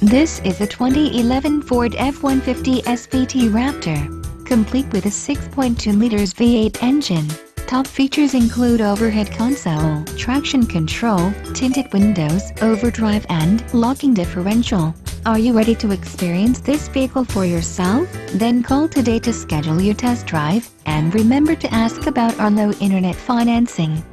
This is a 2011 Ford F-150 SVT Raptor, complete with a 6.2 liters V8 engine. Top features include overhead console, traction control, tinted windows, overdrive and locking differential. Are you ready to experience this vehicle for yourself? Then call today to schedule your test drive, and remember to ask about our low internet financing.